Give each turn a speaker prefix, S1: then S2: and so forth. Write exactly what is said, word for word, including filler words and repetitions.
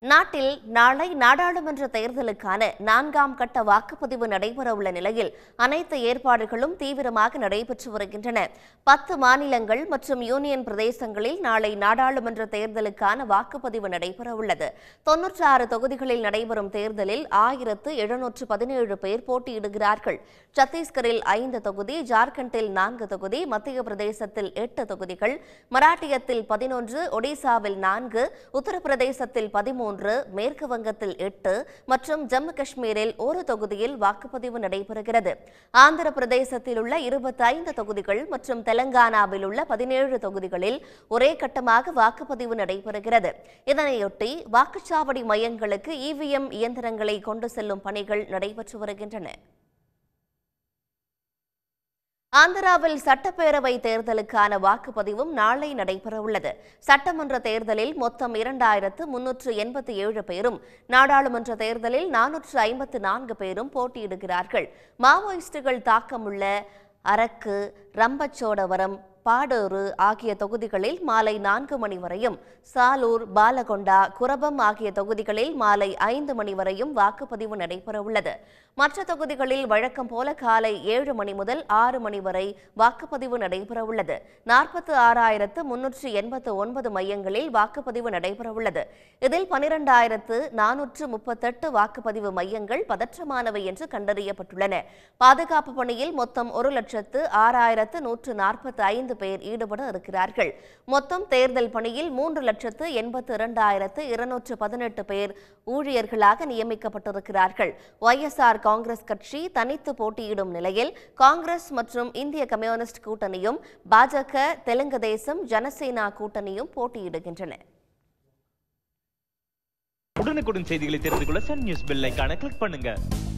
S1: நாட்டில் நாளை நாடாளுமன்ற தேர்தலுக்கான நான்காம் கட்ட வாக்குப்பதிவு நடைபெறவுள்ள நிலையில் அனைத்து ஏற்பாடுகளும் தீவிரமாக நடைபெற்று வருகின்றன. பத்து மாநிலங்கள் மற்றும் யூனியன் பிரதேசங்களில் நாளை நாடாளுமன்ற தேர்தலுக்கான வாக்குப்பதிவு நடைபெறவுள்ளது. தொன்னூற்றி ஆறு தொகுதிகளில் நடைபெறும் தேர்தலில் ஆயிரத்து எழுநூற்று பதினேழு பேர் போட்டியிடுகிறார்கள். சத்தீஸ்கரில் ஐந்து தொகுதி, ஜார்க்கண்டில் நான்கு தொகுதி, மத்திய பிரதேசத்தில் எட்டு தொகுதிகள், மராட்டியத்தில் பதினொன்று, ஒடிசாவில் நான்கு, உத்தரப்பிரதேசத்தில் பதிமூன்று, மேற்கு வங்கத்தில் எட்டு மற்றும் ஜம்மு காஷ்மீரில் ஒரு தொகுதியில் வாக்குப்பதிவு நடைபெறுகிறது. ஆந்திர பிரதேசத்தில் உள்ள இருபத்தி ஐந்து தொகுதிகள் மற்றும் தெலங்கானாவில் உள்ள பதினேழு தொகுதிகளில் ஒரே கட்டமாக வாக்குப்பதிவு நடைபெறுகிறது. இதனையொட்டி வாக்குச்சாவடி மையங்களுக்கு இவிஎம் இயந்திரங்களை கொண்டு செல்லும் பணிகள் நடைபெற்று வருகின்றன. ஆந்திராவில் சட்டப்பேரவை தேர்தலுக்கான வாக்குப்பதிவும் நாளை நடைபெறவுள்ளது. சட்டமன்ற தேர்தலில் மொத்தம் இரண்டாயிரத்து முன்னூற்று எண்பத்தி ஏழு பேரும், நாடாளுமன்ற தேர்தலில் நானூற்று ஐம்பத்து நான்கு பேரும் போட்டியிடுகிறார்கள். மாவோயிஸ்டுகள் தாக்கமுள்ள அரக்கு, ரம்பச்சோடவரம், பாடூரு ஆகிய தொகுதிகளில் மாலை நான்கு மணி வரையும், சாலூர், பாலகொண்டா, குரபம் ஆகிய தொகுதிகளில் மாலை ஐந்து மணி வரையும் வாக்குப்பதிவு நடைபெறவுள்ளது. மற்ற தொகுதிகளில் வழக்கம் போல காலை ஏழு மணி முதல் ஆறு மணி வரை வாக்குப்பதிவு நடைபெறவுள்ளது. நாற்பத்தி ஆறாயிரத்து முன்னூற்று எண்பத்து ஒன்பது மையங்களில் வாக்குப்பதிவு நடைபெறவுள்ளது. இதில் பனிரெண்டாயிரத்து நானூற்று முப்பத்தெட்டு வாக்குப்பதிவு மையங்கள் பதற்றமானவை என்று கண்டறியப்பட்டுள்ளன. பாதுகாப்பு பணியில் மொத்தம் ஒரு லட்சத்து ஆறாயிரத்து நூற்று நாற்பத்தி ஐந்து பேர் ஈடுபட இருக்கிறார்கள். மொத்தம் தேர்தல் பணியில் மூன்று லட்சத்து எண்பத்தி இரண்டாயிரத்து இருநூற்று பதினெட்டு பேர் ஊழியர்களாக நியமிக்கப்பட்டிருக்கிறார்கள். ஒய்எஸ்ஆர் காங்கிரஸ் கட்சி தனித்து போட்டியிடும் நிலையில் காங்கிரஸ் மற்றும் இந்திய கம்யூனிஸ்ட் கூட்டணியும், பாஜக, தெலுங்கு தேசம், ஜனசேனா கூட்டணியும் போட்டியிடுகின்றன.
S2: உடனுக்குடன் செய்திகளை தெரிந்து கொள்ள சன் நியூஸ் பெல் ஐகானை கிளிக் பண்ணுங்க.